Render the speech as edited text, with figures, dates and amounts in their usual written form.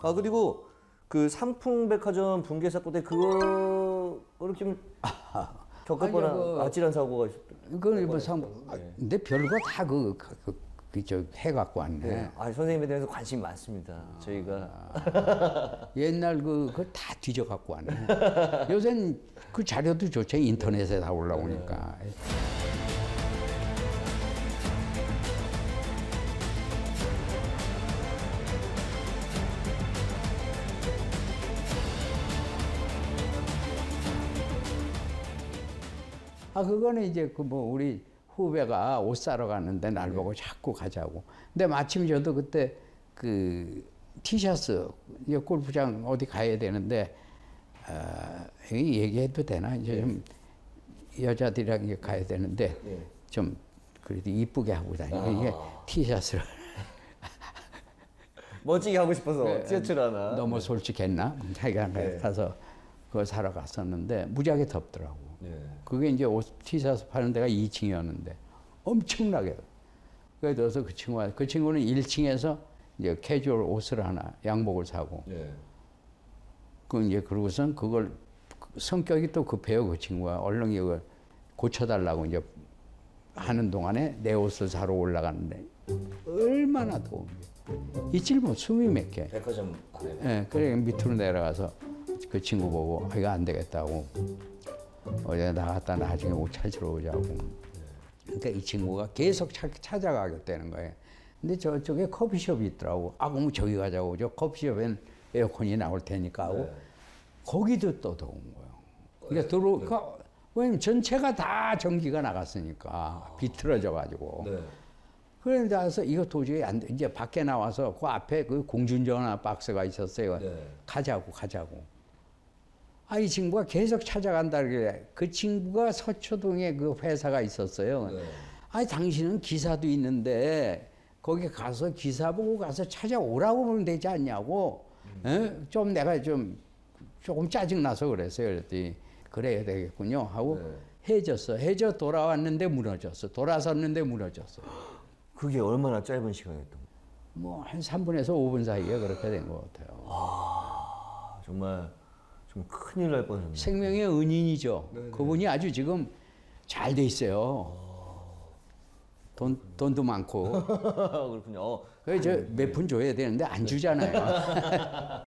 아 그리고 그 삼풍백화점 붕괴 사건 때 그거를 좀 겪을 아니, 뻔한 아찔한 사고가 있었다. 그건 뭐 근데 별거 다 저 해갖고 왔네. 네. 아 선생님에 대해서 관심이 많습니다. 저희가 옛날 그걸 다 뒤져갖고 왔네. 요새는 그 자료도 좋죠. 인터넷에 다 올라오니까. 그거는 이제 그 뭐 우리 후배가 옷 사러 갔는데 날 보고 자꾸 가자고. 근데 마침 저도 그때 그 티셔츠, 골프장 어디 가야 되는데, 얘기해도 되나? 이제 좀 여자들이랑 가야 되는데, 좀 그래도 이쁘게 하고 다니고, 이게 티셔츠를. 멋지게 하고 싶어서 티셔츠를 하나. 너무 솔직했나? 자기가 가서 그걸 사러 갔었는데, 무지하게 덥더라고. 그게 이제 옷 티셔츠 파는 데가 2층이었는데 엄청나게. 그래서 그 친구는 1층에서 이제 캐주얼 옷을 하나 양복을 사고. 그 이제 그러고선 그걸 성격이 또 급해요. 그 친구가 얼른 이걸 고쳐달라고 이제 하는 동안에 내 옷을 사러 올라갔는데 얼마나 더운 게. 있질 뭐 숨이 몇 개. 백화점 안에. 예, 그래 밑으로 내려가서 그 친구 보고 이거 안 되겠다고. 어제 나갔다 나중에 옷 찾으러 오자고. 그러니까 이 친구가 계속 찾아가게 되는 거예요. 근데 저쪽에 커피숍이 있더라고. 그럼 저기 가자고. 저 커피숍엔 에어컨이 나올 테니까 하고. 거기도 또 더운 거예요. 그러니까 왜냐면 전체가 다 전기가 나갔으니까 비틀어져가지고. 그런데 와서 이거 도저히 안 돼. 이제 밖에 나와서 그 앞에 그 공중전화 박스가 있었어요. 가자고. 이 친구가 계속 찾아간다 그래. 그 친구가 서초동에 그 회사가 있었어요. 당신은 기사도 있는데 거기 가서 기사 보고 가서 찾아오라고 하면 되지 않냐고. 좀 내가 조금 짜증나서 그랬어요. 그랬더니 그래야 되겠군요 하고 해줬어. 해줘 돌아왔는데 무너졌어. 돌아섰는데 무너졌어. 그게 얼마나 짧은 시간이었던 거예요? 뭐 한 3분에서 5분 사이에 그렇게 된 것 같아요. 정말 좀 큰일 날 뻔했네요. 생명의 은인이죠. 그분이 아주 지금 잘 돼 있어요. 돈도 많고. 그렇군요. 그래서 몇 푼 줘야 되는데 안 주잖아요.